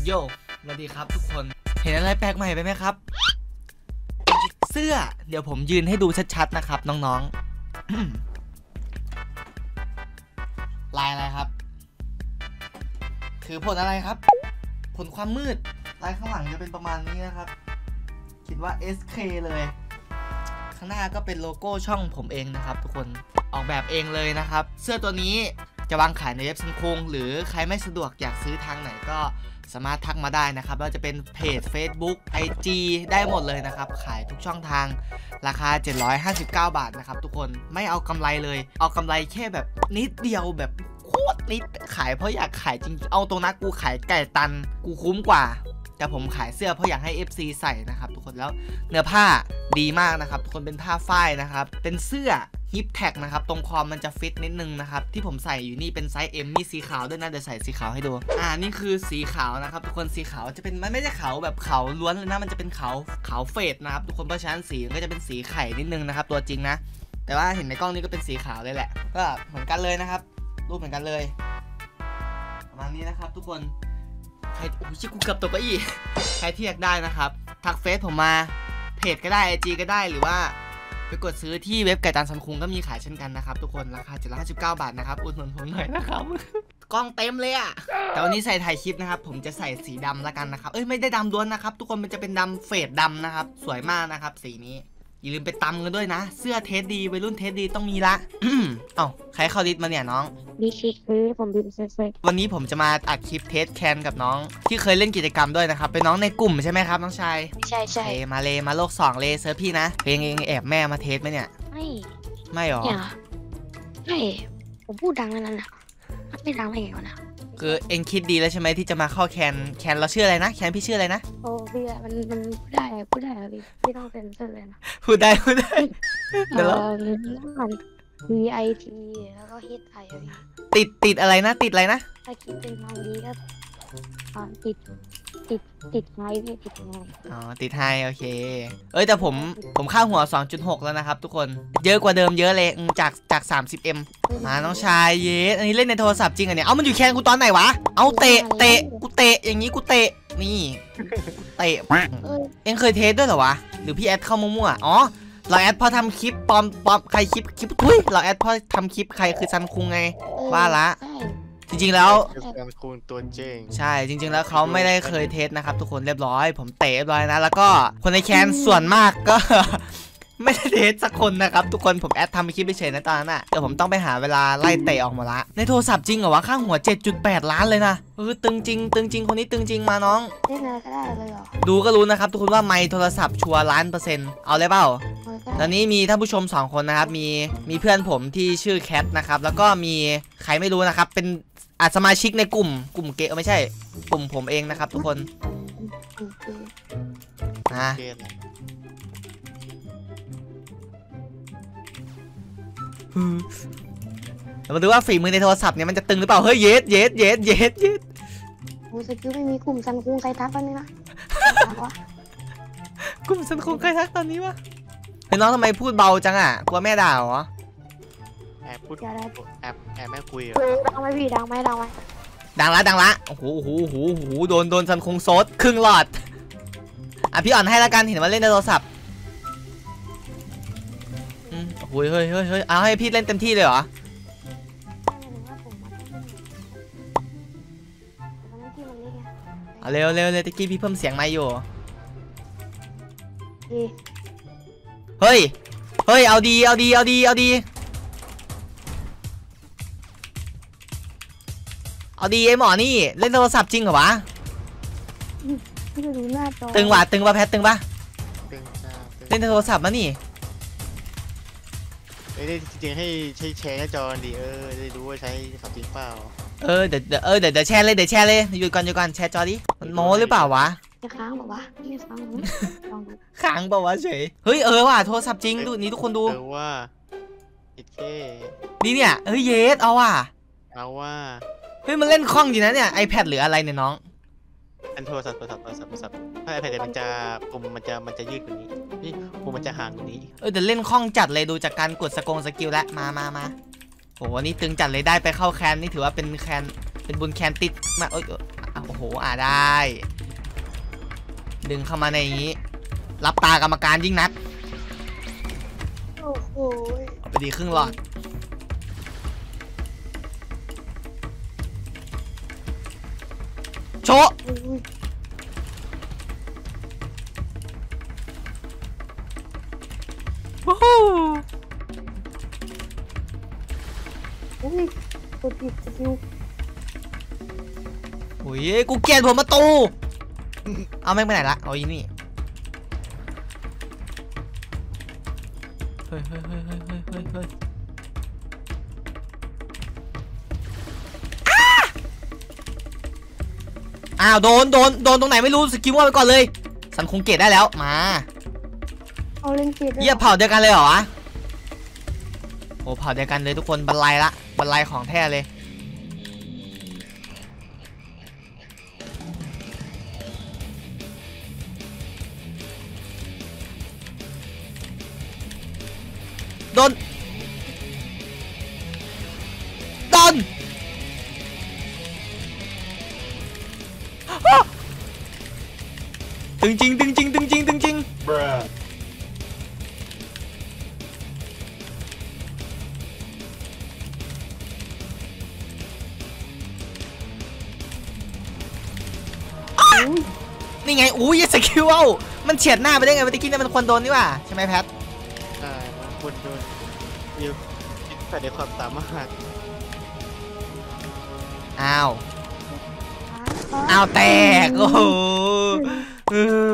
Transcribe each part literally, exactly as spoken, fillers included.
โย่สวัสดีครับทุกคนเห็นอะไรแปลกใหม่ไปไหมครับเสื้อเดี๋ยวผมยืนให้ดูชัดๆนะครับน้องๆ ลายอะไรครับคือผลอะไรครับผลความมืดลายข้างหลังจะเป็นประมาณนี้นะครับคิดว่า เอส เค เลยข้างหน้าก็เป็นโลโก้ช่องผมเองนะครับทุกคนออกแบบเองเลยนะครับเสื้อตัวนี้จะวางขายในเว็บซังคุงหรือใครไม่สะดวกอยากซื้อทางไหนก็สามารถทักมาได้นะครับว่าจะเป็นเพจ Facebook ไอ จี ได้หมดเลยนะครับขายทุกช่องทางราคาเจ็ดร้อยห้าสิบเก้าบาทนะครับทุกคนไม่เอากำไรเลยเอากำไรแค่แบบนิดเดียวแบบโคตรนิดขายเพราะอยากขายจริงเอาตรงนั้นกูขายไก่ตันกูคุ้มกว่าแต่ผมขายเสื้อเพราะอยากให้ เอฟ ซี ใส่นะครับทุกคนแล้วเนื้อผ้าดีมากนะครับทุกคนเป็นผ้าฝ้ายนะครับเป็นเสื้อฮิปแท็กนะครับตรงคอมันจะฟิตนิดนึงนะครับที่ผมใส่อยู่นี่เป็นไซส์ เอ็ม มีสีขาวด้วยนะเดี๋ยวใส่สีขาวให้ดูอ่านี่คือสีขาวนะครับทุกคนสีขาวจะเป็นมันไม่ใช่ขาวแบบขาวล้วนเลยนะมันจะเป็นขาวขาวเฟดนะครับทุกคนเพราะฉะนั้นสีมันก็จะเป็นสีไข่นิดนึงนะครับตัวจริงนะแต่ว่าเห็นในกล้องนี้ก็เป็นสีขาวเลยแหละก็เหมือนกันเลยนะครับรูปเหมือนกันเลยประมาณนี้นะครับทุกคนใครโอ้ยชิกูเกือบตกเก้าอี้ใครที่อยากได้นะครับทักเฟซผมมาเพจก็ได้ ไอ จี ก็ได้หรือว่าไปกดซื้อที่เว็บไก่ตันซันคุงก็มีขายเช่นกันนะครับทุกคนราคาเจ็ดร้อยห้าสิบเก้าบาทนะครับอุดหนุนผมหน่อยนะครับกล้องเต็มเลยอะแต่วันนี้ใส่ถ่ายคลิปนะครับผมจะใส่สีดำละกันนะครับเอ้ยไม่ได้ดำล้วนนะครับทุกคนมันจะเป็นดำเฟดดำนะครับสวยมากนะครับสีนี้อย่าลืมไปตำกันด้วยนะเสื้อเทสดีวัยรุ่นเทสดีต้องมีละเอ้าใครเข้าดิสมาเนี่ยน้องดิสคือผมดิสเซ่วันนี้ผมจะมาอัดคลิปเทสแคนกับน้องที่เคยเล่นกิจกรรมด้วยนะครับเป็นน้องในกลุ่มใช่ไหมครับน้องชายใช่ใช่มาเลยมาโลกสองเลยเซิร์ฟพี่นะเพลงเองแอบแม่มาเทสไหมเนี่ยไม่ไม่หรอไม่ผมพูดดังนั้นนะไม่ดังได้ไงวะนะคือเองคิดดีแล้วใช่ไหมที่จะมาเข้าแคนแคนเราชื่ออะไรนะแคนพี่ชื่ออะไรนะโอ้พี่มันมันพูดได้พูดได้พี่พี่ต้องเซ็นเซอร์เลยนะพูดได้พูดได้เดี๋ยวมัน V I T แล้วก็ H I ติดติดอะไรนะติดอะไรนะถ้าคิดเป็นมาดีก็ติดติดติดไฮพี่ติดไฮอ๋อติดไฮโอเคเอ้ยแต่ผมผมค่าหัว สองจุดหก แล้วนะครับทุกคนเยอะกว่าเดิมเยอะเลยจากจาก สามสิบเอ็ม มาน้องชายเยสอันนี้เล่นในโทรศัพท์จริงอ่ะเนี่ยเอามันอยู่แคนกูตอนไหนวะเอาเตะเตะกูเตะอย่างนี้กูเตะนี่เตะเอ็งเคยเทสด้วยเหรอวะหรือพี่แอดเข้ามั่วๆอ๋อเราแอดพอทำคลิปปลอมปลอมใครคลิปคลิปทุยเราแอดพอทำคลิปใครคือซันคุงไงว่าละจริงๆแล้วซันคุงตัวเจ๋งใช่จริงๆแล้วเขาไม่ได้เคยเทสนะครับทุกคนเรียบร้อยผมเตะเรียบร้อยนะแล้วก็คนในแคนส่วนมากก็ไม่ได้เทสสักคนนะครับทุกคนผมแอดทำคลิปไปเฉยนะตอนนั้นอ่ะเดี๋ยวผมต้องไปหาเวลาไล่เตะออกมาละในโทรศัพท์จริงเหรอวะข้างหัว เจ็ดจุดแปด ล้านเลยนะเออตึงจริงตึงจริงคนนี้ตึงจริงมาน้องเล่นอะไรก็ได้เลยเหรอดูก็รู้นะครับทุกคนว่าไมค์โทรศัพท์ชัวร์ล้านเปอร์เซ็นต์เอาเลยเปล่าตอนนี้มีท่านผู้ชมสองคนนะครับมีมีเพื่อนผมที่ชื่อแคทนะครับแล้วก็มีใครไม่รู้นะครับเป็นอาสมาชิกในกลุ่มกลุ่มเกย์ไม่ใช่กลุ่มผมเองนะครับทุกคนนะเรามาดูว่าฝีมือในโทรศัพท์เนี่ยมันจะตึงหรือเปล่าเฮ้ยเยสเยสเยสเยสเยสโอ้สกิลไม่มีกลุ่มซันคุงใครทักตอนนี้นะกลุ่มซันคุงใครทักตอนนี้วะเฮ้ยน้องทำไมพูดเบาจังอ่ะกลัวแม่ด่าเหรอแอบพูดแอบแอบแม่คุยเหรอดังไหมพี่ดังไหมดังไหมดังละดังละโอ้โหโอ้โหโอ้โหโอ้โหโดนโดนซันคุงโซดครึ่งหลอดอ่ะพี่อ่อนให้ละกันเห็นว่าเล่นในโทรศัพท์อืมโอ้โหเฮ้ยเฮ้ยเฮ้ยเอาให้พี่เล่นเต็มที่เลยเหรอเอาเร็วเร็วเลยตะกี้พี่เพิ่มเสียงไมค์อยู่เฮ้ยเฮ้ยเอาดีเอาดีเอาดีเอาดีเอาดีไอหมอนี่เล่นโทรศัพท์จริงเหรอวะตึงว่ะตึงป่ะแพทตึงป่ะเล่นโทรศัพท์มานี่เอ้ยจริงๆให้ใช้แชร์หน้าจอดีเออได้รู้ว่าใช้ขับจริงเปล่าเออเดี๋ยวเออเดี๋ยวเดี๋ยวแชร์เลยเดี๋ยวแชร์เลยหยุดก่อนหยุดก่อนแชร์จอดิมันโม้หรือเปล่าวะค้างบอกว่าไม่ค้างค้างบอกว่าเฉยเฮ้ยเออว่ะโทรศัพท์จริงดูนี้ทุกคนดูเออว่าเอเคนี่เนี่ยเฮ้ยเยสเอาว่ะเอาว่าเฮ้ยมันเล่นคล่องจริงนะเนี่ย iPad หรืออะไรเนี่ยน้องอันโทรศัพท์โทรศัพท์โทรศัพท์โทรศัพท์ถ้า iPad มันจะปุ่มมันจะมันจะยืดกว่านี้นี่ปุ่มมันจะห่างกว่านี้เออแต่เล่นคล่องจัดเลยดูจากการกดสกงสกิลแล้วมามามาโอ้โหนี่ตึงจัดเลยได้ไปเข้าแคนนี่ถือว่าเป็นแคนเป็นบุญแคนติดมาโอ้ยโอ้โหโอ้โหอ่าได้ ดึงเข้ามาในอย่างนี้ รับตากรรมการยิ่งนักโอ้โหไปดีครึ่งหลอดโชะอุ้ยวู้ฮู้อุ้ยกดผิดสกิลโอ้ยกูเกลียดผมประตู เอาแม่งไปไหนละเอาอีนี่เฮ้ยเฮ้ยเฮ้ยเฮ้ยเฮ้ยเฮ้ยเฮ้ยอ้าวโดนโดนโดนตรงไหนไม่รู้สกิลว่าไปก่อนเลยสันคงเกตได้แล้วมาเอาเล่นเกตเยี่ยเผาเดียวกันเลยเหรอวะโอ้เผาเดียวกันเลยทุกคนบรรลัยละบรรลัยของแท้เลยโดนโดนอ้าวตึงจริงตึงจริงตึงจริงตึงจริง นี่ไงอู้ยสกิลเอามันเฉียดหน้าไปได้ไงเมื่อกี้เนี่ยมันควรโดนนี่หว่าใช่ไหมแพทใช่มันควรโดนยิวใส่ในความสามารถอ้าวอ้าวแตกโอ้โหเออ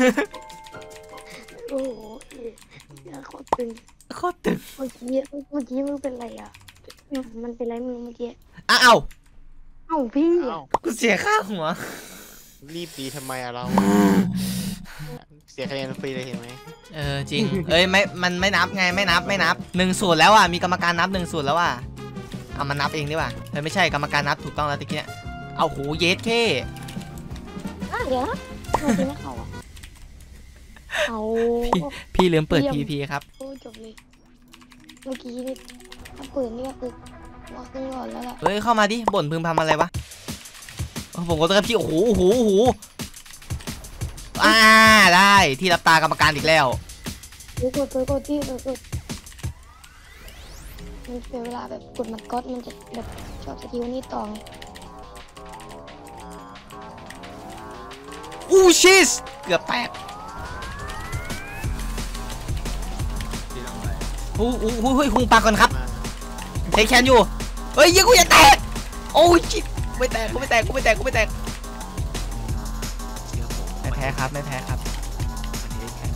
โอ้โหอยากโคตรตึงโคตรตึงเมื่อกี้เมื่อกี้มึงเป็นไรอ่ะมันเป็นไรมึงเมื่อกี้อ้าวเอ้าพี่อ้าวกูเสียค่าหัวรีบดีทำไมอะเรา เสียคะแนนฟรีเลยเห็นไหมเออจริงเอ้ยไม่มันไม่นับไงไม่นับไม่นับหนึ่งศูนย์แล้วอ่ะมีกรรมการนับหนึ่งศูนย์แล้วอ่ะเอามานับเองดีกว่าเฮ้ยไม่ใช่กรรมการนับถูกต้องแล้วตะกี้เนี่ยเอาหูเยสแค่อ่ะเดี๋ยวนะทำไมถึงไม่เข้าอ่ะเอาพี่พี่ลืมเปิด พี พี ครับโอ้จบเลยเมื่อกี้นี่ถ้าเปิดนี่ก็คือว่าครึ่งหลอดแล้วล่ะเฮ้ยเข้ามาดิบ่นพึมพำอะไรวะโอ้ผมก็ต้องกับพี่โอ้โหโอ้โหโอ้โหอ่าได้ที่รับตากรรมการอีกแล้วเดี๋ยวกดเปิดกดที่เปิดกดมันเสียเวลาแบบกดมันก๊อตมันจะแบบชอบสกิลนี่ต่อไงอู้ชิสเกือบแตกอู้อู้หู้หูหุงปากก่อนครับมาเทคแคนอยู่เฮ้ยยิงกูอย่าแตกโอ้ยชิสไม่แตกกูไม่แตกกูไม่แตกกูไม่แตกเชื่อผมไม่แพ้ครับไม่แพ้ครับมันนี้แค่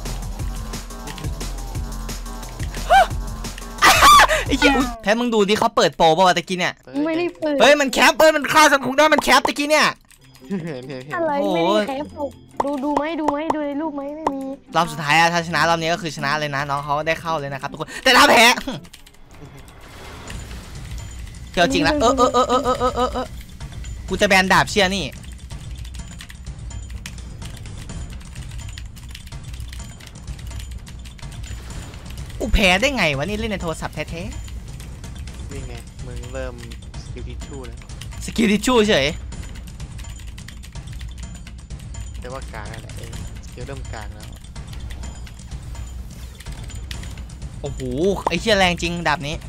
ไอ้เหี้ยอุ๊ยแพ้มึงดูดิเขาเปิดโปรป่าวะตะกี้เนี่ยไม่ได้เปิดเฮ้ยมันแคปเอ้ยมันฆ่าสันคุงได้มันแคปตะกี้เนี่ยเห็นเห็นเห็นอะไรโอ้โหไม่ได้แคปเอาดูดูไหมดูไหมดูในรูปไหมไม่มีรอบสุดท้ายอะถ้าชนะรอบนี้ก็คือชนะเลยนะน้องเขาได้เข้าเลยนะครับทุกคนแต่ถ้าแพ้เที่ยวจริงละเออเออเออเออเออเออเออเออกูจะแบนดาบเชียร์นี่กูแพ้ได้ไงวะนี่เล่นในโทรศัพท์แท้นี่ไงมึงเริ่มสกิลทิชชู่แล้วๆสกิลทิชชู่เฉยแต่ว่ากลางนั่นแหละเองสกิลเริ่มกลางแล้วโอ้โหไอ้เชี่ยแรงจริงดาบนี้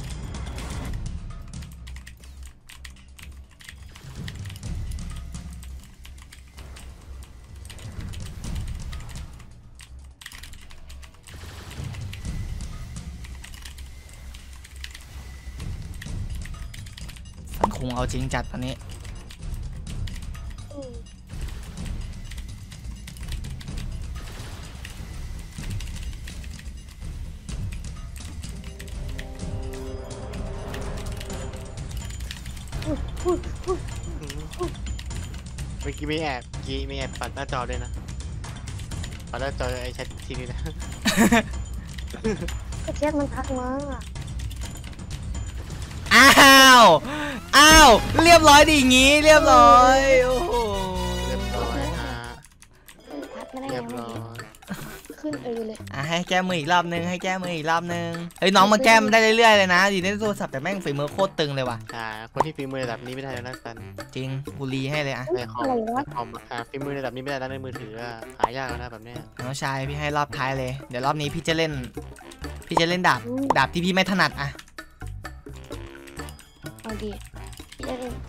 สันคงเอาจริงจัดตอนนี้อืมอุ้ยอุ้ยอุ้ยเมื่อกี้มีแอบเมื่อกี้มีแอบปัดหน้าจอด้วยนะปัดหน้าจอไอ้แชททีนี้นะก็เช็คมันทักมาอ้าวอ้าวเรียบร้อยดีอย่างงี้เรียบร้อยโอ้โหเรียบร้อยฮะทักไม่ได้เรียบไงร้อยขึ้นนเออเลยอ่ะให้แก้มืออีกรอบนึงให้แก้มืออีกรอบนึงเฮ้ยน้องมาแก้มได้เรื่อยๆเลยนะดีในโทรศัพท์แต่แม่งฝีมือโคตรตึงเลยว่ะอ่าคนที่ฝีมือระดับนี้ไม่ได้แล้วนะกันจริงบุรีให้เลยอ่ะในคอมอะไรวะคอมอ่าฝีมือระดับนี้ไม่ได้แล้วในมือถืออะหายากแล้วนะแบบเนี้ยน้องชายพี่ให้รอบท้ายเลย เดี๋ยวรอบนี้พี่จะเล่น พี่จะเล่นดาบดาบที่พี่ไม่ถนัดอ่ะเอาดีพี่จะเล่น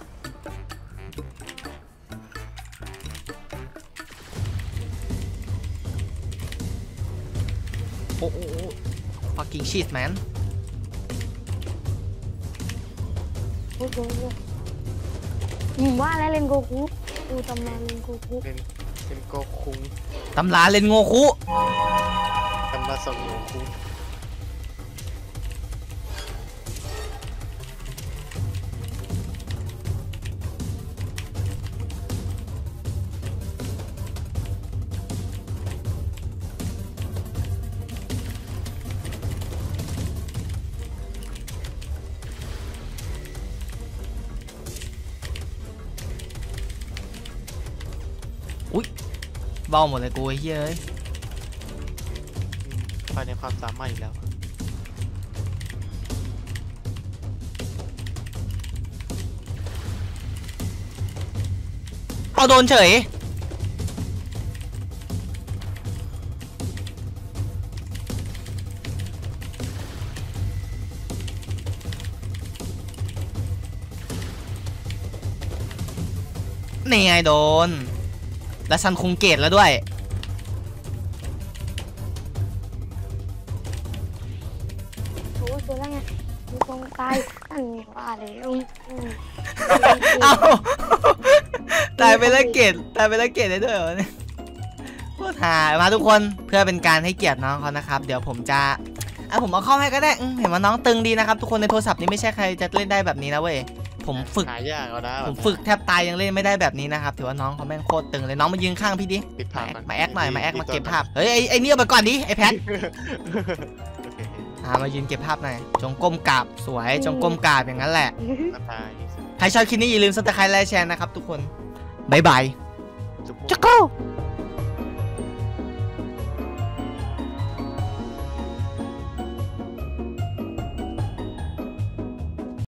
โอ้โห fucking shit man พูดตรงเลยอืมว่าแล้วเล่นโกคุดูตำนานเล่นโกคุเป็นเป็นโกคุงตำราเล่นโงคุตำราสมโกคุงเบ้าหมดเลยกูไอ้เฮ้ยเอ้ยภายในความสามารถอีกแล้วเอาโดนเฉยนี่ไงโดนแล้วซันคงเกตแล้วด้วยโอ้เจอแล้วไงมีคนตายนั่นไงว่าแล้วอืมเอ้าตายไปแล้วเกตตายไปแล้วเกตได้ด้วยเหรอเนี่ยโคตรหามาทุกคนเพื่อเป็นการให้เกียรติน้องเขานะครับเดี๋ยวผมจะอ่ะผมเอาเข้าให้ก็ได้อืมเห็นว่าน้องตึงดีนะครับทุกคนในโทรศัพท์นี้ไม่ใช่ใครจะเล่นได้แบบนี้นะเว้ยผมฝึกหายากแล้วนะผมฝึกแทบตายยังเล่นไม่ได้แบบนี้นะครับถือว่าน้องเขาแม่งโคตรตึงเลยน้องมายืนข้างพี่ดิปิดมาภาพแอคก่นมาแอคหน่อยมาแอคมาเก็บปิดภาพเฮ้ยไอ้ไอ้เนี่ยไปก่อนดิไอ้แพทโอเคอ่ามายืนเก็บภาพหน่อยจงก้มกราบสวยจงก้มกราบอย่างนั้นแหละน้ำตาลใครชอบคลิปนี้อย่าลืมซับสไครต์และแชร์นะครับทุกคนบ๊ายบายจุ๊บจักรู